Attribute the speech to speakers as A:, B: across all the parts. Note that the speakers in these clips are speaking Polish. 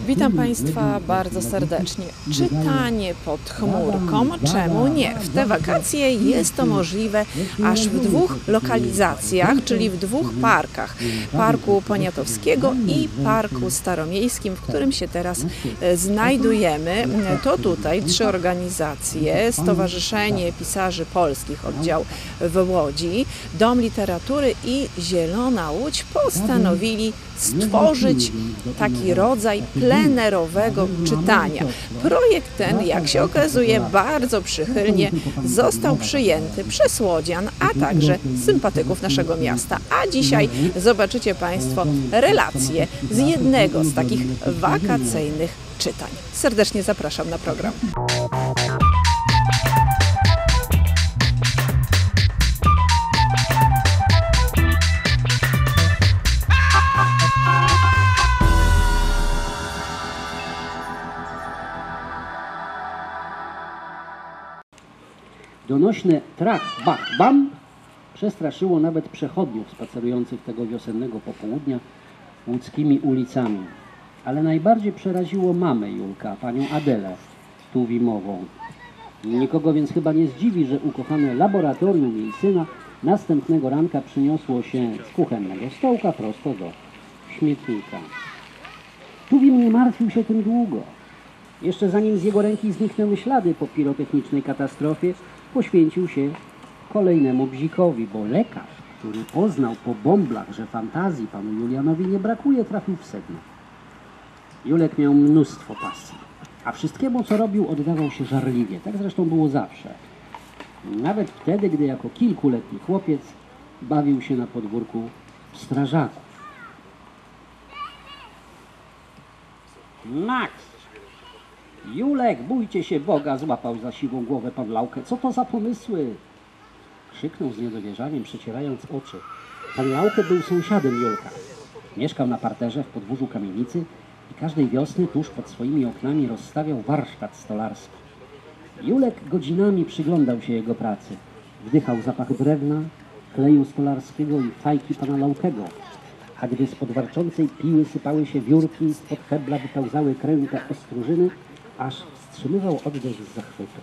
A: Witam Państwa bardzo serdecznie. Czytanie pod chmurką, czemu nie? W te wakacje jest to możliwe aż w dwóch lokalizacjach, czyli w dwóch parkach. Parku Poniatowskiego i Parku Staromiejskim, w którym się teraz znajdujemy. To tutaj trzy organizacje, Stowarzyszenie Pisarzy Polskich, oddział w Łodzi, Dom Literatury i Zielona Łódź postanowili stworzyć taki rodzaj plenerowego czytania. Projekt ten, jak się okazuje, bardzo przychylnie został przyjęty przez łodzian, a także sympatyków naszego miasta. A dzisiaj zobaczycie Państwo relacje z jednego z takich wakacyjnych czytań. Serdecznie zapraszam na program.
B: Donośne trach, bach, bam przestraszyło nawet przechodniów spacerujących tego wiosennego popołudnia łódzkimi ulicami. Ale najbardziej przeraziło mamę Julka, panią Adelę Tuwimową. Nikogo więc chyba nie zdziwi, że ukochane laboratorium jej syna następnego ranka przyniosło się z kuchennego stołka prosto do śmietnika. Tuwim nie martwił się tym długo. Jeszcze zanim z jego ręki zniknęły ślady po pirotechnicznej katastrofie, poświęcił się kolejnemu bzikowi, bo lekarz, który poznał po bąblach, że fantazji panu Julianowi nie brakuje, trafił w sedno. Julek miał mnóstwo pasji, a wszystkiemu, co robił, oddawał się żarliwie. Tak zresztą było zawsze. Nawet wtedy, gdy jako kilkuletni chłopiec bawił się na podwórku strażaków. Max! Julek, bójcie się Boga, złapał za siwą głowę pan Laukę. Co to za pomysły? Krzyknął z niedowierzaniem, przecierając oczy. Pan Laukę był sąsiadem Julka. Mieszkał na parterze w podwórzu kamienicy i każdej wiosny tuż pod swoimi oknami rozstawiał warsztat stolarski. Julek godzinami przyglądał się jego pracy. Wdychał zapach drewna, kleju stolarskiego i fajki pana Laukego. A gdy z podwarczącej piły sypały się wiórki, spod hebla wypełzały kręte ostróżyny, aż wstrzymywał oddech z zachwytu.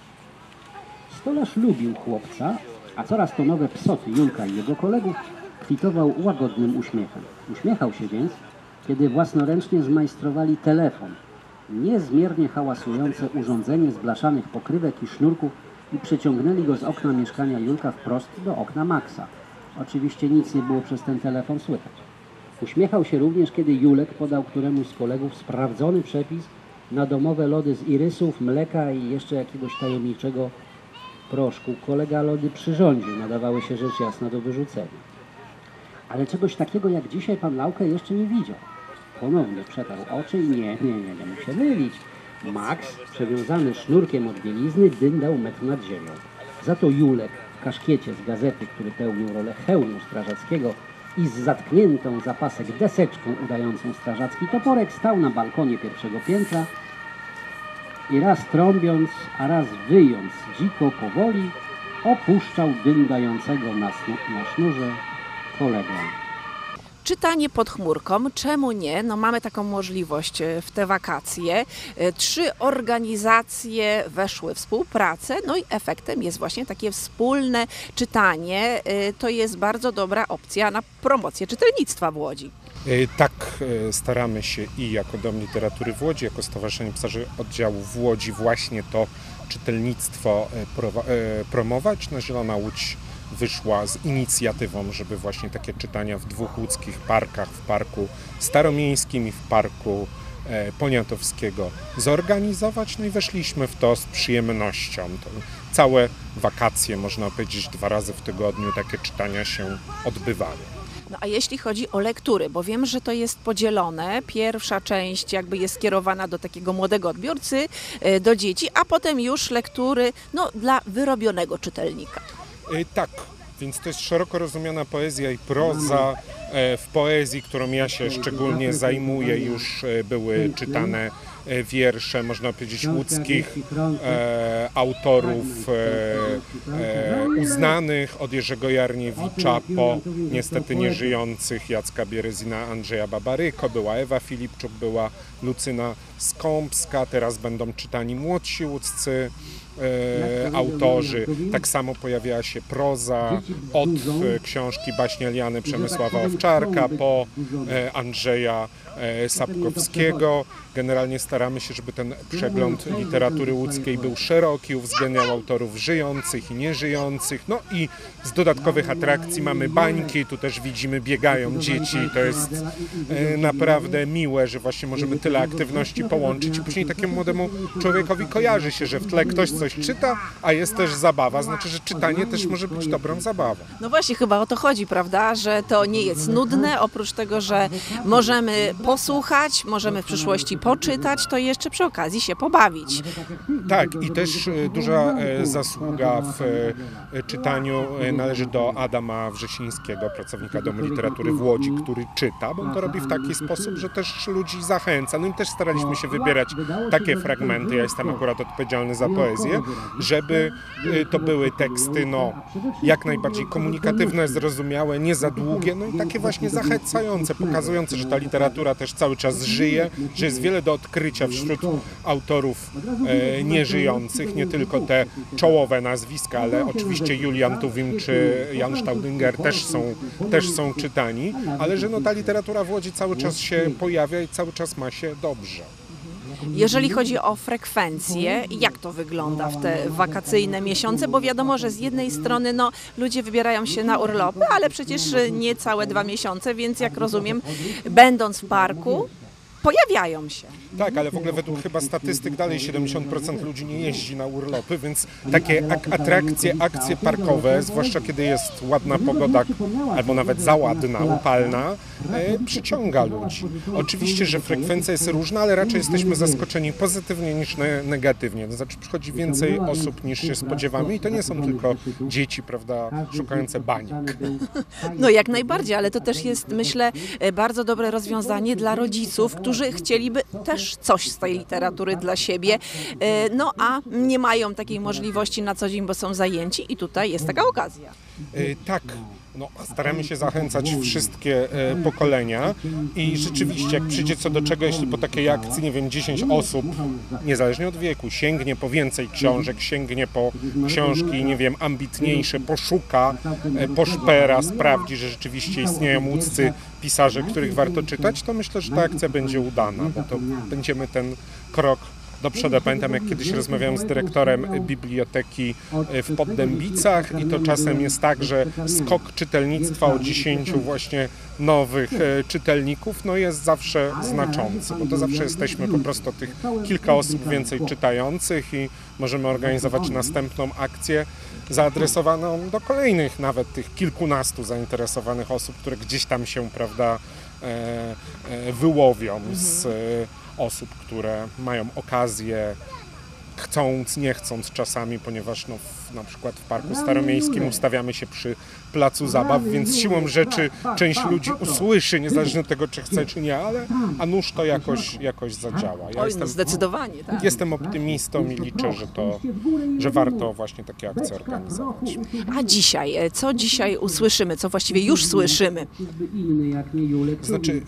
B: Stolarz lubił chłopca, a coraz to nowe psoty Julka i jego kolegów kwitował łagodnym uśmiechem. Uśmiechał się więc, kiedy własnoręcznie zmajstrowali telefon, niezmiernie hałasujące urządzenie z blaszanych pokrywek i sznurków i przeciągnęli go z okna mieszkania Julka wprost do okna Maxa. Oczywiście nic nie było przez ten telefon słychać. Uśmiechał się również, kiedy Julek podał któremuś z kolegów sprawdzony przepis na domowe lody z irysów, mleka i jeszcze jakiegoś tajemniczego proszku. Kolega lody przyrządził, nadawały się rzecz jasna do wyrzucenia. Ale czegoś takiego jak dzisiaj pan Laukę jeszcze nie widział. Ponownie przetarł oczy i nie mógł się mylić. Max, przewiązany sznurkiem od bielizny, dyndał metr nad ziemią. Za to Julek w kaszkiecie z gazety, który pełnił rolę hełmu strażackiego i z zatkniętą za pasek deseczką udającą strażacki toporek, stał na balkonie pierwszego piętra i raz trąbiąc, a raz wyjąc dziko powoli, opuszczał dyndającego na sznurze kolegę.
A: Czytanie pod chmurką, czemu nie? No mamy taką możliwość w te wakacje. Trzy organizacje weszły w współpracę, no i efektem jest właśnie takie wspólne czytanie. To jest bardzo dobra opcja na promocję czytelnictwa w Łodzi.
C: Tak, staramy się i jako Dom Literatury w Łodzi, jako Stowarzyszenie Pisarzy Oddziału w Łodzi właśnie to czytelnictwo promować. No, Zielona Łódź wyszła z inicjatywą, żeby właśnie takie czytania w dwóch łódzkich parkach, w Parku Staromiejskim i w Parku Poniatowskiego zorganizować. No i weszliśmy w to z przyjemnością. To całe wakacje, można powiedzieć, 2 razy w tygodniu takie czytania się odbywały.
A: No a jeśli chodzi o lektury, bo wiem, że to jest podzielone, pierwsza część jakby jest skierowana do takiego młodego odbiorcy, do dzieci, a potem już lektury dla wyrobionego czytelnika.
C: Tak, więc to jest szeroko rozumiana poezja i proza, W poezji, którą ja się szczególnie zajmuję, już były czytane wiersze, można powiedzieć, łódzkich autorów uznanych, od Jerzego Jarniewicza po niestety nieżyjących Jacka Bierezina, Andrzeja Babaryko, była Ewa Filipczuk, była Lucyna Skąpska, teraz będą czytani młodsi łódzcy autorzy. Tak samo pojawiała się proza od książki Baśnie Eliany Przemysława Owczarka po Andrzeja Sapkowskiego. Generalnie staramy się, żeby ten przegląd literatury łódzkiej był szeroki, uwzględniał autorów żyjących i nieżyjących. No i z dodatkowych atrakcji mamy bańki, tu też widzimy, biegają dzieci. To jest naprawdę miłe, że właśnie możemy tyle aktywności połączyć i później takiemu młodemu człowiekowi kojarzy się, że w tle ktoś coś czyta, a jest też zabawa. Znaczy, że czytanie też może być dobrą zabawą.
A: No właśnie, chyba o to chodzi, prawda? Że to nie jest nudne, oprócz tego, że możemy posłuchać, możemy w przyszłości poczytać, to jeszcze przy okazji się pobawić.
C: Tak, i też duża zasługa w czytaniu należy do Adama Wrzesińskiego, pracownika Domu Literatury w Łodzi, który czyta, bo on to robi w taki sposób, że też ludzi zachęca. No i też staraliśmy się wybierać takie fragmenty, ja jestem akurat odpowiedzialny za poezję, żeby to były teksty jak najbardziej komunikatywne, zrozumiałe, nie za długie, no i takie właśnie zachęcające, pokazujące, że ta literatura też cały czas żyje, że jest wiele do odkrycia wśród autorów nieżyjących, nie tylko te czołowe nazwiska, ale oczywiście Julian Tuwim czy Jan Staudinger też są czytani, ale że ta literatura w Łodzi cały czas się pojawia i cały czas ma się dobrze.
A: Jeżeli chodzi o frekwencję, jak to wygląda w te wakacyjne miesiące? Bo wiadomo, że z jednej strony ludzie wybierają się na urlopy, ale przecież nie całe 2 miesiące, więc jak rozumiem, będąc w parku, pojawiają się.
C: Tak, ale w ogóle według chyba statystyk dalej 70% ludzi nie jeździ na urlopy, więc takie atrakcje, akcje parkowe, zwłaszcza kiedy jest ładna pogoda albo nawet za ładna, upalna, przyciąga ludzi. Oczywiście, że frekwencja jest różna, ale raczej jesteśmy zaskoczeni pozytywnie niż negatywnie. To znaczy przychodzi więcej osób niż się spodziewamy i to nie są tylko dzieci, prawda, szukające baniek.
A: No jak najbardziej, ale to też jest, myślę, bardzo dobre rozwiązanie dla rodziców, którzy chcieliby też coś z tej literatury dla siebie, a nie mają takiej możliwości na co dzień, bo są zajęci i tutaj jest taka okazja.
C: Tak. Staramy się zachęcać wszystkie pokolenia i rzeczywiście, jak przyjdzie co do czego, jeśli po takiej akcji, 10 osób, niezależnie od wieku, sięgnie po więcej książek, sięgnie po książki, ambitniejsze, poszuka, poszpera, sprawdzi, że rzeczywiście istnieją łódzcy pisarze, których warto czytać, to myślę, że ta akcja będzie udana, bo to będziemy ten krok do przodu. Pamiętam, jak kiedyś rozmawiałem z dyrektorem biblioteki w Poddębicach i to czasem jest tak, że skok czytelnictwa o 10 właśnie nowych czytelników jest zawsze znaczący, bo to zawsze jesteśmy po prostu tych kilka osób więcej czytających i możemy organizować następną akcję zaadresowaną do kolejnych nawet tych kilkunastu zainteresowanych osób, które gdzieś tam się, prawda, wyłowią z osób, które mają okazję, chcąc, nie chcąc czasami, ponieważ na przykład w Parku Staromiejskim ustawiamy się przy placu zabaw, więc siłą rzeczy część ludzi usłyszy, niezależnie od tego, czy chce, czy nie, a nuż to jakoś zadziała.
A: Zdecydowanie, tak.
C: Jestem optymistą i liczę, że warto właśnie takie akcje organizować.
A: A dzisiaj, co dzisiaj usłyszymy, co właściwie już słyszymy?
C: Znaczy,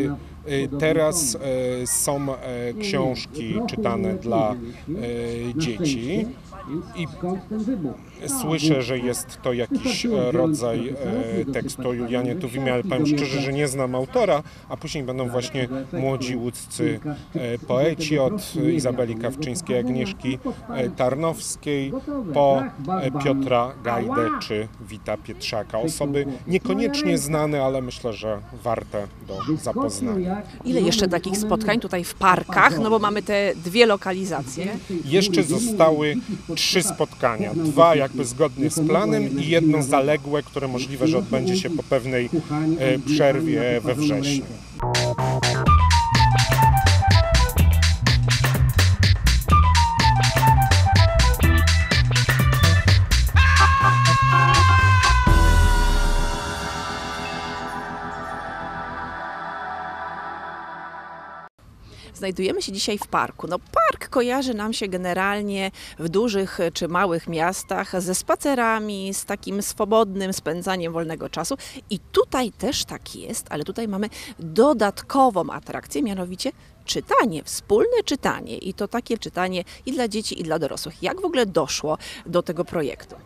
C: teraz są książki czytane dla dzieci i słyszę, że jest to jakiś rodzaj tekstu o Julianie Tuwimie, ale powiem szczerze, że nie znam autora, a później będą właśnie młodzi łódzcy poeci od Izabeli Kawczyńskiej, Agnieszki Tarnowskiej po Piotra Gajdę czy Wita Pietrzaka. Osoby niekoniecznie znane, ale myślę, że warte do zapoznania.
A: Ile jeszcze takich spotkań tutaj w parkach? No bo mamy te 2 lokalizacje.
C: Jeszcze zostały 3 spotkania. 2 jakby zgodnie z planem i 1 zaległe, które możliwe, że odbędzie się po pewnej przerwie we wrześniu.
A: Znajdujemy się dzisiaj w parku. No, park kojarzy nam się generalnie w dużych czy małych miastach ze spacerami, z takim swobodnym spędzaniem wolnego czasu. I tutaj też tak jest, ale tutaj mamy dodatkową atrakcję, mianowicie czytanie, wspólne czytanie. I to takie czytanie i dla dzieci, i dla dorosłych. Jak w ogóle doszło do tego projektu?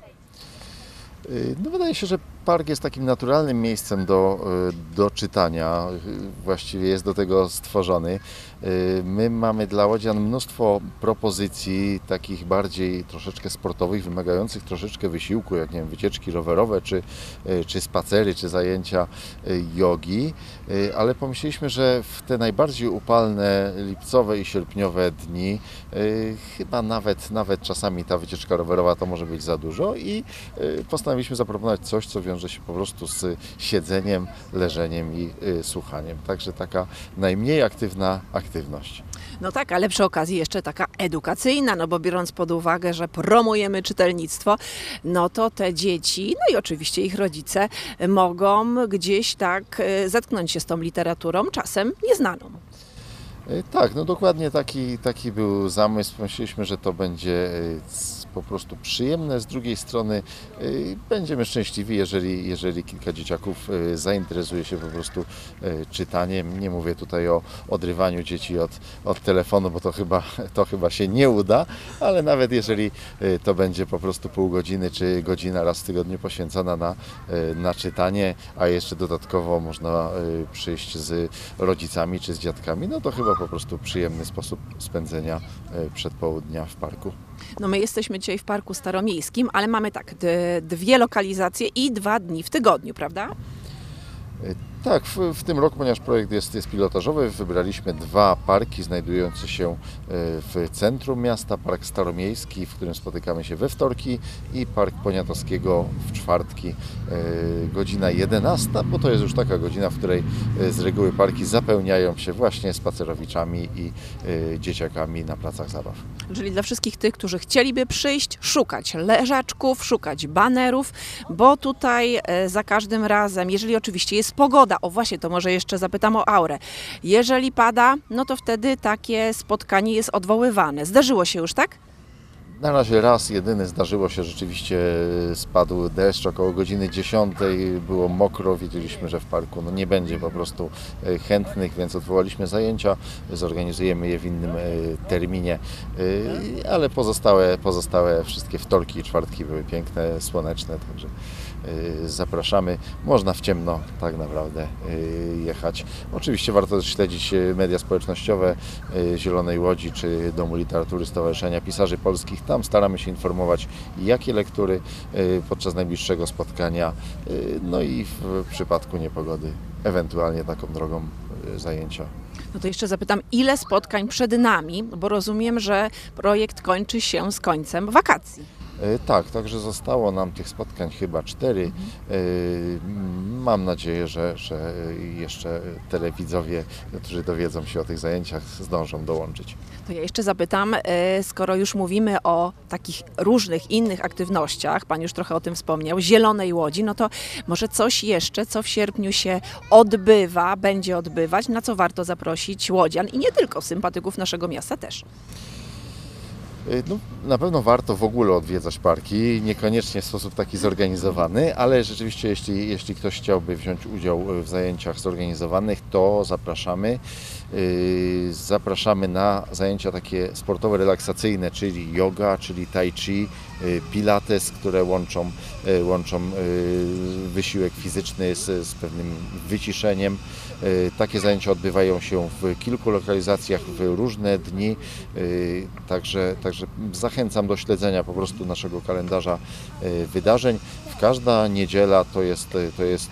D: No wydaje się, że park jest takim naturalnym miejscem do czytania, właściwie jest do tego stworzony. My mamy dla łodzian mnóstwo propozycji takich bardziej troszeczkę sportowych, wymagających troszeczkę wysiłku, jak nie wiem, wycieczki rowerowe, czy spacery, czy zajęcia jogi, ale pomyśleliśmy, że w te najbardziej upalne lipcowe i sierpniowe dni chyba nawet czasami ta wycieczka rowerowa to może być za dużo i postanowiliśmy zaproponować coś, co wiąże się po prostu z siedzeniem, leżeniem i słuchaniem. Także taka najmniej aktywna aktywność.
A: No tak, ale przy okazji jeszcze taka edukacyjna, no bo biorąc pod uwagę, że promujemy czytelnictwo, no to te dzieci, no i oczywiście ich rodzice mogą gdzieś tak zetknąć się z tą literaturą, czasem nieznaną.
D: Tak, no dokładnie taki był zamysł. Myśleliśmy, że to będzie po prostu przyjemne. Z drugiej strony będziemy szczęśliwi, jeżeli kilka dzieciaków zainteresuje się po prostu czytaniem. Nie mówię tutaj o odrywaniu dzieci od telefonu, bo to chyba się nie uda, ale nawet jeżeli to będzie po prostu pół godziny czy godzina raz w tygodniu poświęcona na czytanie, a jeszcze dodatkowo można przyjść z rodzicami czy z dziadkami, no to chyba po prostu przyjemny sposób spędzenia przedpołudnia w parku.
A: No my jesteśmy dzisiaj w Parku Staromiejskim, ale mamy tak, dwie lokalizacje i 2 dni w tygodniu, prawda?
D: Tak, w tym roku, ponieważ projekt jest pilotażowy, wybraliśmy 2 parki znajdujące się w centrum miasta. Park Staromiejski, w którym spotykamy się we wtorki, i Park Poniatowskiego w czwartki, godzina 11, bo to jest już taka godzina, w której z reguły parki zapełniają się właśnie spacerowiczami i dzieciakami na placach zabaw.
A: Czyli dla wszystkich tych, którzy chcieliby przyjść, szukać leżaczków, szukać banerów, bo tutaj za każdym razem, jeżeli oczywiście jest pogoda, o właśnie, to może jeszcze zapytam o aurę. Jeżeli pada, no to wtedy takie spotkanie jest odwoływane. Zdarzyło się już, tak?
D: Na razie raz jedyny zdarzyło się, rzeczywiście spadł deszcz około godziny 10, było mokro, wiedzieliśmy, że w parku nie będzie po prostu chętnych, więc odwołaliśmy zajęcia, zorganizujemy je w innym terminie, ale pozostałe wszystkie wtorki i czwartki były piękne, słoneczne, także zapraszamy. Można w ciemno tak naprawdę jechać. Oczywiście warto też śledzić media społecznościowe Zielonej Łodzi czy Domu Literatury Stowarzyszenia Pisarzy Polskich. Tam staramy się informować, jakie lektury podczas najbliższego spotkania, no i w przypadku niepogody ewentualnie taką drogą zajęcia.
A: No to jeszcze zapytam, ile spotkań przed nami, bo rozumiem, że projekt kończy się z końcem wakacji.
D: Tak, także zostało nam tych spotkań chyba 4. Mam nadzieję, że jeszcze telewidzowie, którzy dowiedzą się o tych zajęciach, zdążą dołączyć.
A: To ja jeszcze zapytam, skoro już mówimy o takich różnych innych aktywnościach, Pan już trochę o tym wspomniał, Zielonej Łodzi, no to może coś jeszcze, co w sierpniu się odbywa, będzie odbywać, na co warto zaprosić łodzian i nie tylko sympatyków naszego miasta też.
D: No, na pewno warto w ogóle odwiedzać parki, niekoniecznie w sposób taki zorganizowany, ale rzeczywiście jeśli ktoś chciałby wziąć udział w zajęciach zorganizowanych, to zapraszamy. Zapraszamy na zajęcia takie sportowe, relaksacyjne, czyli yoga, czyli tai chi, pilates, które łączą wysiłek fizyczny z pewnym wyciszeniem. Takie zajęcia odbywają się w kilku lokalizacjach w różne dni, także zachęcam do śledzenia po prostu naszego kalendarza wydarzeń. Każda niedziela to jest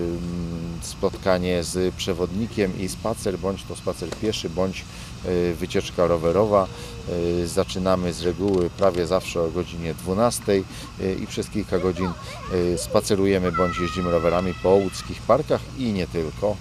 D: spotkanie z przewodnikiem i spacer, bądź to spacer pieszy, bądź wycieczka rowerowa. Zaczynamy z reguły prawie zawsze o godzinie 12 i przez kilka godzin spacerujemy bądź jeździmy rowerami po łódzkich parkach i nie tylko.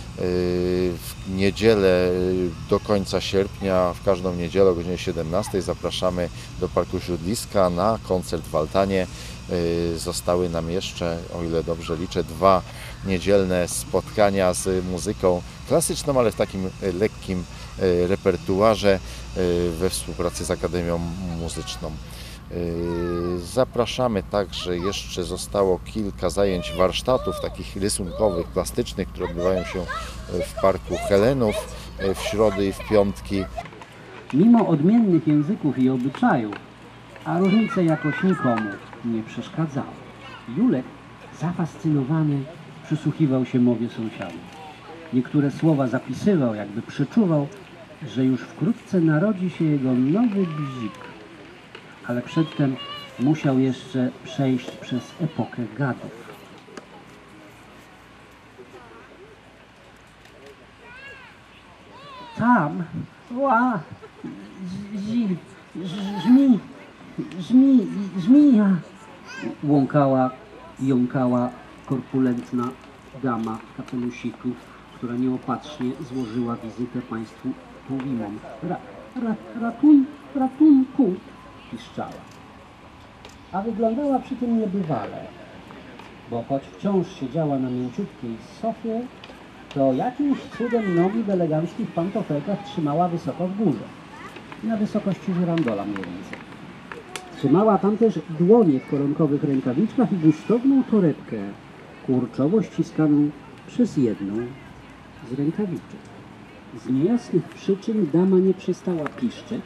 D: W niedzielę do końca sierpnia, w każdą niedzielę o godzinie 17 zapraszamy do Parku Śródliska na koncert w Altanie. Zostały nam jeszcze, o ile dobrze liczę, 2 niedzielne spotkania z muzyką klasyczną, ale w takim lekkim repertuarze we współpracy z Akademią Muzyczną. Zapraszamy także, jeszcze zostało kilka zajęć warsztatów takich rysunkowych, plastycznych, które odbywają się w Parku Helenów w środy i w piątki.
B: Mimo odmiennych języków i obyczajów, a różnice jakoś nikomu nie przeszkadzały. Julek, zafascynowany, przysłuchiwał się mowie sąsiadów. Niektóre słowa zapisywał, jakby przeczuwał, że już wkrótce narodzi się jego nowy bzik. Ale przedtem musiał jeszcze przejść przez epokę gadów. Tam, żmija, łąkała, jąkała korpulentna dama w kapelusiku, która nieopatrznie złożyła wizytę państwu Tuwimom. Ratunku, piszczała. A wyglądała przy tym niebywale, bo choć wciąż siedziała na mięciutkiej sofie, to jakimś cudem nogi w eleganckich pantofelkach trzymała wysoko w górze, na wysokości żyrandola mniej więcej. Trzymała tam też dłonie w koronkowych rękawiczkach i gustowną torebkę, kurczowo ściskaną przez jedną z rękawiczek. Z niejasnych przyczyn dama nie przestała piszczeć,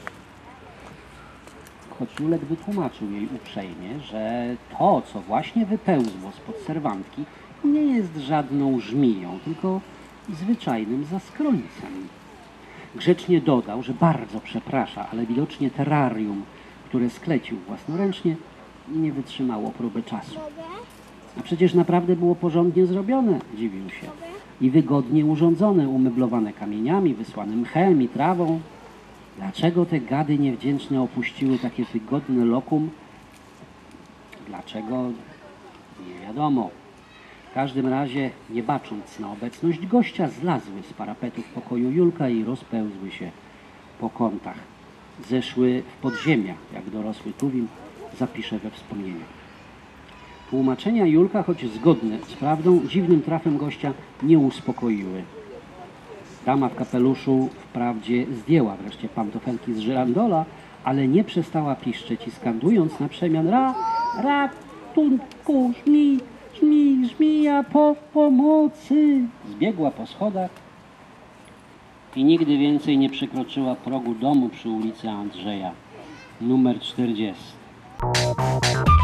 B: choć Julek wytłumaczył jej uprzejmie, że to, co właśnie wypełzło spod serwantki, nie jest żadną żmiją, tylko zwyczajnym zaskrońcem. Grzecznie dodał, że bardzo przeprasza, ale widocznie terrarium, które sklecił własnoręcznie, nie wytrzymało próby czasu. A przecież naprawdę było porządnie zrobione, dziwił się. I wygodnie urządzone, umeblowane kamieniami, wysłane mchem i trawą. Dlaczego te gady niewdzięczne opuściły takie wygodne lokum? Dlaczego? Nie wiadomo. W każdym razie, nie bacząc na obecność gościa, zlazły z parapetów pokoju Julka i rozpełzły się po kątach. Zeszły w podziemia, jak dorosły Tuwim zapisze we wspomnieniach. Tłumaczenia Julka, choć zgodne z prawdą, dziwnym trafem gościa nie uspokoiły. Dama w kapeluszu wprawdzie zdjęła wreszcie pantofelki z żyrandola, ale nie przestała piszczeć i skandując na przemian ratunku, żmija pomocy, zbiegła po schodach i nigdy więcej nie przekroczyła progu domu przy ulicy Andrzeja, numer 40.